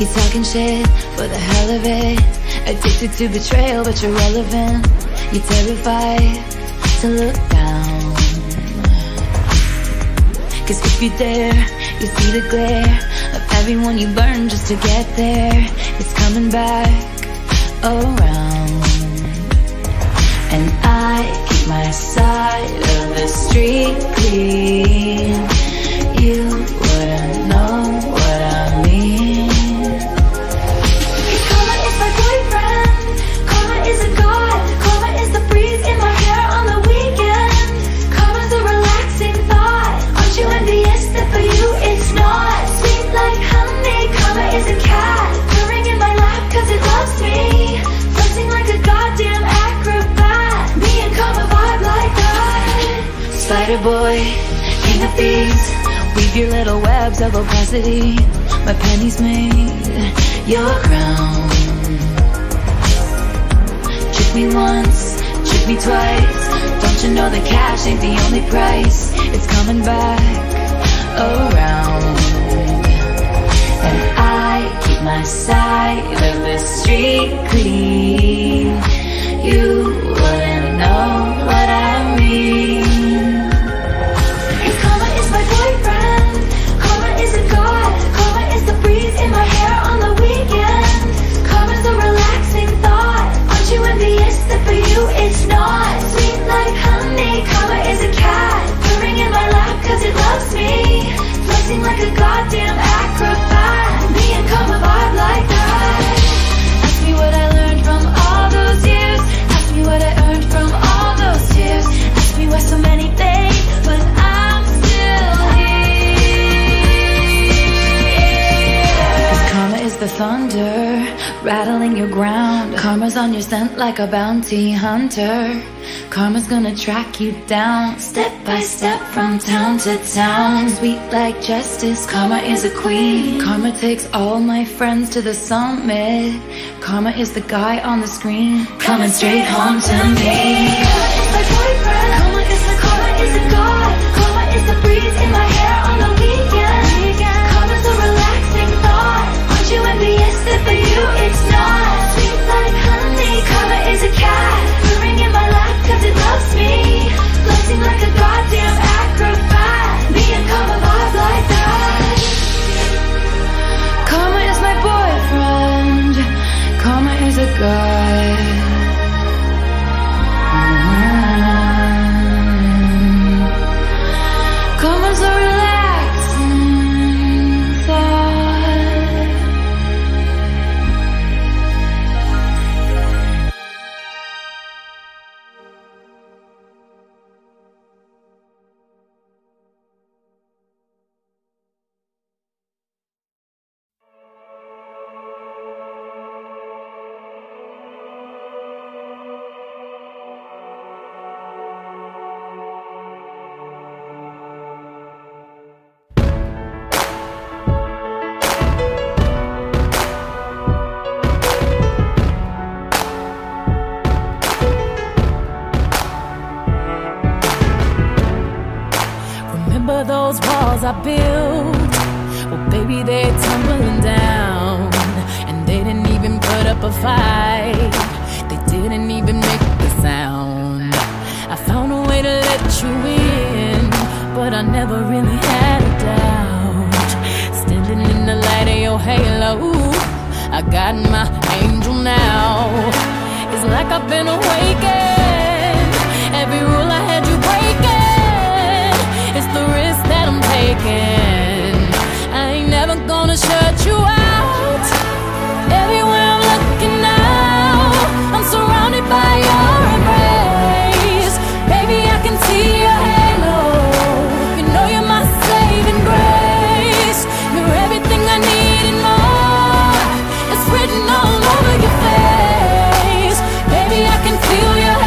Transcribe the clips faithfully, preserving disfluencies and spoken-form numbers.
You talking shit for the hell of it. Addicted to betrayal, but you're relevant. You're terrified to look down. Cause if you dare, you see the glare of everyone you burn just to get there. It's coming back around. And I keep my side of the street clean. You wouldn't know what I mean. Karma is my boyfriend. Karma is a god. Karma is the breeze in my hair on the weekend. Karma's a relaxing thought. Aren't you envious that for you it's not? Sweet like honey. Karma is a cat purring in my lap cause it loves me. Flexing like a goddamn acrobat. Me and karma vibe like that. Spider boy, king of thieves. Weave your little webs of opacity. My pennies made your crown. Trick me once, trick me twice. Don't you know that cash ain't the only price? It's coming back around. And I keep my side of the street clean. You wouldn't know what I mean. Karma is my boyfriend. Karma is a god. Karma is the breeze in my hair on the weekend. Karma's a relaxing thought. Aren't you envious that for you it's not? Sweet like honey. Karma is a cat purring in my lap cause it loves me. Flexing like a goddamn acrobat. Me and karma vibe like that. Ask me what I learned from all those years. Ask me what I earned from all those tears. Ask me why so many days, but I'm still here. Cause karma is the thunder rattling your ground. Karma's on your scent like a bounty hunter. Karma's gonna track you down, step by step from town to town. Sweet like justice, karma is a queen. Karma takes all my friends to the summit. Karma is the guy on the screen, coming straight home to me. My boyfriend. Karma is the karma is a god. Karma is the breeze in my hair on the weekend. Karma's a relaxing thought. Aren't you envious that for you it's not? Sweet like honey. Karma is a cat purring in my lap cause it loves me. Flexing like a goddamn acrobat. Me and karma vibe like that. Karma is my boyfriend. Karma is a god. Karma's a relaxing thought. Remember those walls I built? Well, baby, they're tumbling down. And they didn't even put up a fight. They didn't even make a sound. I found a way to let you in, but I never really had a doubt. Standing in the light of your halo, I got my angel now. It's like I've been awakened. Every rule I had you breaking. It's the risk that I'm taking. I ain't never gonna shut you out. Everywhere I'm looking now, I'm surrounded by your embrace. Baby, I can see your halo. You know you're my saving grace. You're everything I need and more. It's written all over your face. Baby, I can feel your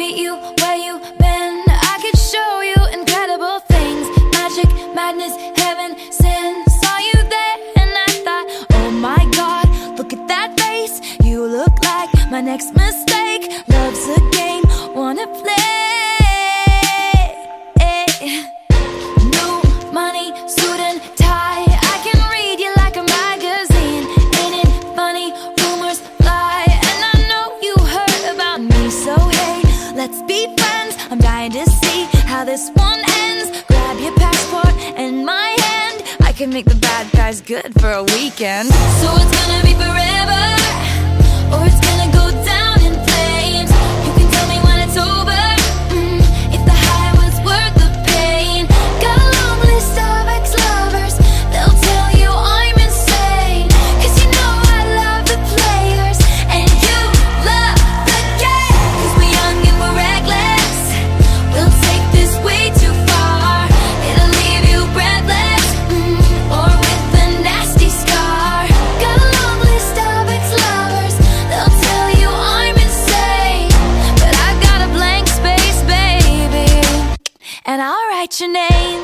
meet you where you been. I could show you incredible things. Magic, madness, heaven, sin. Saw you there and I thought, oh my God, look at that face. You look like my next mistake. Love's a game, wanna play. New money, suit and tie. I can read you like a magazine. Ain't it funny? Rumors fly, and I know you heard about me. So hey, let's be friends. I'm dying to see how this one ends. Grab your passport and my hand. I can make the bad guys good for a weekend. So it's gonna be forever, or it's gonna go down in flames. You can tell me when it's over, mm, if the high was worth the pain. Got a long list of ex-lovers, they'll tell you I'm insane. Cause you know I love the players, and you love the game. Cause we're young and we're reckless, we'll take this way too far. It'll leave you breathless, mm, or with a nasty scar. Got a long list of ex-lovers, they'll tell you I'm insane. But I've got a blank space, baby, and I'll write your name.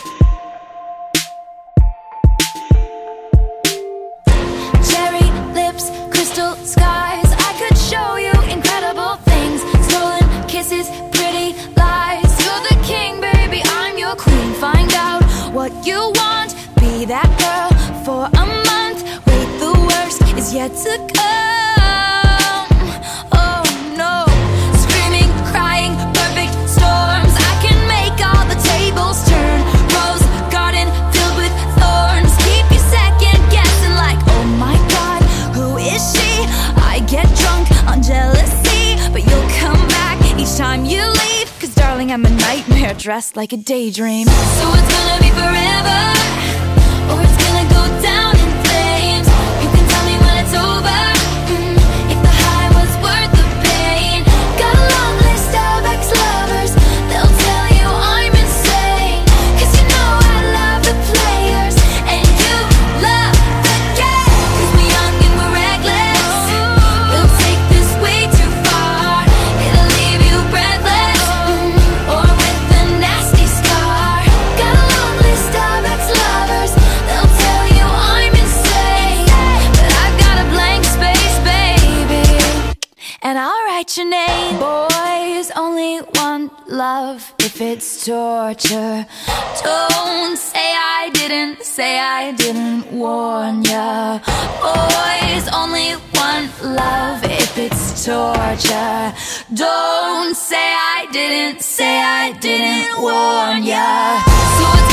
Cherry lips, crystal skies. I could show you incredible things. Stolen kisses, pretty lies. You're the king, baby, I'm your queen. Find out what you want, be that girl for a month. Wait, the worst is yet to come. Oh no, screaming, crying, perfect storms. I can make all the tables turn. Rose garden filled with thorns. Keep you second guessing like, oh my God, who is she? I get drunk on jealousy, but you'll come back each time you leave. Cause darling, I'm a nightmare dressed like a daydream. So it's gonna be forever, or it's gonna go down in flames. You can tell me when it's over, mm, if the high was worth the pain. Got a long list of ex-lovers, they'll tell you I'm insane. Cause you know I love the players, and you love the game. Cause we're young and we're reckless, we'll take this way too far. It'll leave you breathless, mm, or with a nasty scar. Got a long list of ex-lovers, they'll tell you I'm insane. But I've got a blank space, baby, and I'll write your name. Boys only want love if it's torture. Don't say I didn't, say I didn't warn ya. Boys only want love if it's torture. Don't say I didn't, say I didn't warn ya. So it's